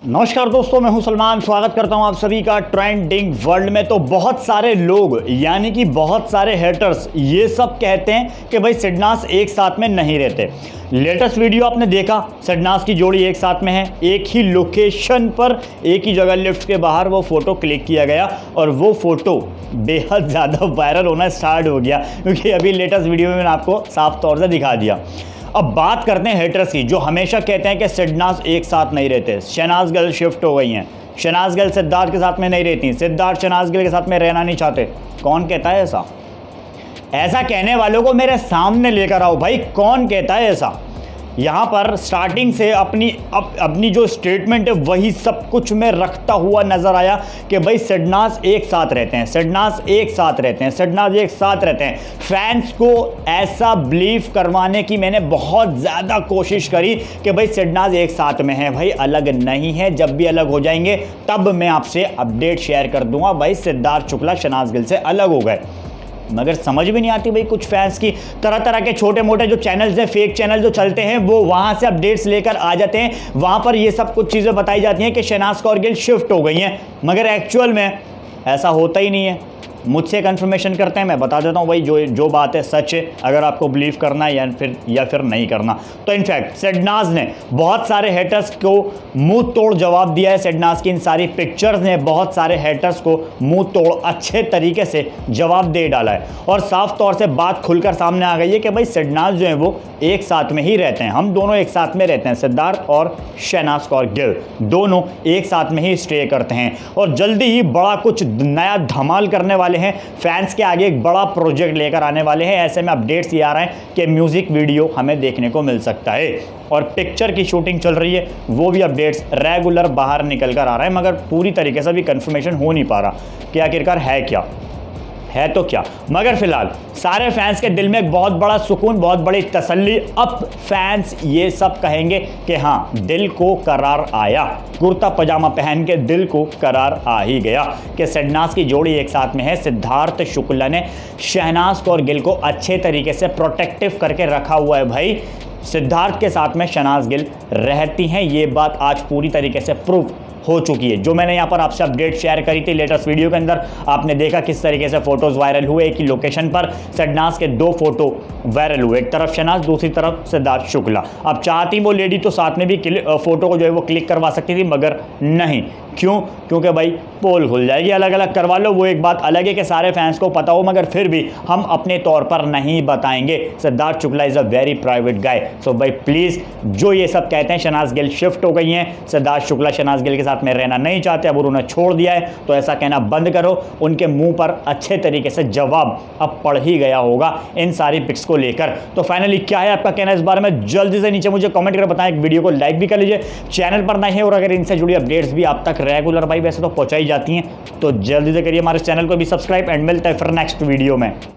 नमस्कार दोस्तों, मैं हूं सलमान। स्वागत करता हूं आप सभी का ट्रेंडिंग वर्ल्ड में। तो बहुत सारे लोग यानी कि बहुत सारे हेटर्स ये सब कहते हैं कि भाई सिडनास एक साथ में नहीं रहते। लेटेस्ट वीडियो आपने देखा, सिडनास की जोड़ी एक साथ में है, एक ही लोकेशन पर एक ही जगह लिफ्ट के बाहर वो फ़ोटो क्लिक किया गया और वो फ़ोटो बेहद ज़्यादा वायरल होना स्टार्ट हो गया, क्योंकि अभी लेटेस्ट वीडियो में मैंने आपको साफ तौर से दिखा दिया। अब बात करते हैं हेटर्स की, जो हमेशा कहते हैं कि सिडनास एक साथ नहीं रहते। शहनाज गिल शिफ्ट हो गई हैं, शहनाज गिल सिद्धार्थ के साथ में नहीं रहती, सिद्धार्थ शहनाज गिल के साथ में रहना नहीं चाहते। कौन कहता है ऐसा? ऐसा कहने वालों को मेरे सामने लेकर आओ भाई, कौन कहता है ऐसा? यहाँ पर स्टार्टिंग से अपनी जो स्टेटमेंट है वही सब कुछ में रखता हुआ नजर आया कि भाई सिडनास एक साथ रहते हैं, सिडनास एक साथ रहते हैं, सिडनास एक साथ रहते हैं। फैंस को ऐसा बिलीव करवाने की मैंने बहुत ज़्यादा कोशिश करी कि भाई सिडनास एक साथ में है, भाई अलग नहीं है। जब भी अलग हो जाएंगे तब मैं आपसे अपडेट शेयर कर दूंगा। भाई सिद्धार्थ शुक्ला शहनाज गिल से अलग हो गए, मगर समझ भी नहीं आती भाई कुछ फैंस की। तरह तरह के छोटे मोटे जो चैनल्स हैं, फेक चैनल जो चलते हैं, वो वहाँ से अपडेट्स लेकर आ जाते हैं। वहाँ पर ये सब कुछ चीज़ें बताई जाती हैं कि शहनाज कौर गिल शिफ्ट हो गई हैं, मगर एक्चुअल में ऐसा होता ही नहीं है। मुझसे कंफर्मेशन करते हैं, मैं बता देता हूँ भाई जो बात है सच है, अगर आपको बिलीव करना है या फिर नहीं करना। तो इनफैक्ट सिडनास ने बहुत सारे हेटर्स को मुंह तोड़ जवाब दिया है। सिडनास की इन सारी पिक्चर्स ने बहुत सारे हेटर्स को मुंह तोड़ अच्छे तरीके से जवाब दे डाला है और साफ तौर से बात खुलकर सामने आ गई है कि भाई सिडनास जो है वो एक साथ में ही रहते हैं, हम दोनों एक साथ में रहते हैं। सिद्धार्थ और शहनाज कौर गिल दोनों एक साथ में ही स्टे करते हैं और जल्दी ही बड़ा कुछ नया धमाल करने वाले हैं। फैंस के आगे एक बड़ा प्रोजेक्ट लेकर आने वाले हैं। ऐसे में अपडेट्स ये आ रहे हैं कि म्यूजिक वीडियो हमें देखने को मिल सकता है और पिक्चर की शूटिंग चल रही है, वो भी अपडेट्स रेगुलर बाहर निकल कर आ रहा है, मगर पूरी तरीके से भी कंफर्मेशन हो नहीं पा रहा कि आखिरकार है क्या है। तो क्या, मगर फिलहाल सारे फैंस के दिल में एक बहुत बड़ा सुकून, बहुत बड़ी तसल्ली। अब फैंस ये सब कहेंगे कि हाँ, दिल को करार आया, कुर्ता पजामा पहन के दिल को करार आ ही गया कि सिडनास की जोड़ी एक साथ में है। सिद्धार्थ शुक्ला ने शहनाज कौर गिल को अच्छे तरीके से प्रोटेक्टिव करके रखा हुआ है। भाई सिद्धार्थ के साथ में शहनाज गिल रहती हैं, ये बात आज पूरी तरीके से प्रूव हो चुकी है। जो मैंने यहाँ पर आपसे अपडेट शेयर करी थी लेटेस्ट वीडियो के अंदर, आपने देखा किस तरीके से फोटोज वायरल हुए। एक ही लोकेशन पर सिडनास के दो फोटो वायरल हुए, एक तरफ शहनाज, दूसरी तरफ सिद्धार्थ शुक्ला। अब चाहती वो लेडी तो साथ में भी फोटो को जो है वो क्लिक करवा सकती थी, मगर नहीं। क्यों? क्योंकि भाई पोल खुल जाएगी, अलग अलग करवा लो। वो एक बात अलग है कि सारे फैंस को पता हो, मगर फिर भी हम अपने तौर पर नहीं बताएंगे। Siddharth Shukla is a very private guy. So भाई प्लीज़, जो ये सब कहते हैं शहनाज गिल शिफ्ट हो गई हैं, सिद्धार्थ शुक्ला शहनाज गिल के साथ में रहना नहीं चाहते, अब उन्होंने छोड़ दिया है, तो ऐसा कहना बंद करो। उनके मुंह पर अच्छे तरीके से जवाब अब पड़ ही गया होगा इन सारी पिक्स को लेकर। तो फाइनली क्या है आपका कहना इस बारे में, जल्दी से नीचे मुझे कमेंट करके बताएं। एक वीडियो को लाइक भी कर लीजिए, चैनल पर नए हैं और अगर इनसे जुड़ी अपडेट्स भी आप तक रेगुलर भाई वैसे तो पहुंचाई जाती हैं, तो जल्दी से करिए हमारे चैनल को भी सब्सक्राइब। एंड मिलते हैं फिर नेक्स्ट वीडियो में।